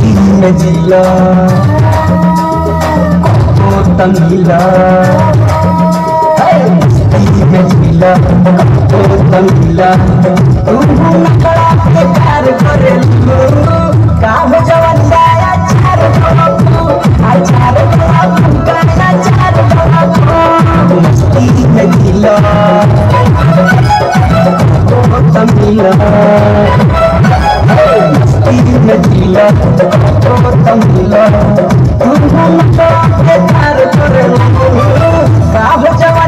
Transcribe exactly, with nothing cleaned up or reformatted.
मस्ती में जिला को तंगीला मस्ती में जिला को तंगीला तू नखड़ा के प्यार करे काम जवानिया चार बाबू चार बाबू गाना चार बाबू मस्ती में जिला को तंगीला मस्ती में जिला को तंगीला तू नखड़ा के प्यार करे काम जवानिया